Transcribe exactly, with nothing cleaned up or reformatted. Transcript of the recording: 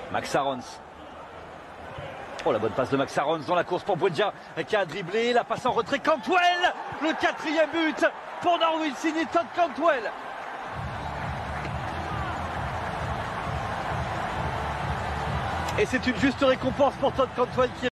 Max Aarons. Oh, la bonne passe de Max Aarons dans la course pour Bouedja qui a dribblé. La passe en retrait. Cantwell, le quatrième but pour Norwich, signé Todd Cantwell. Et c'est une juste récompense pour Todd Cantwell qui est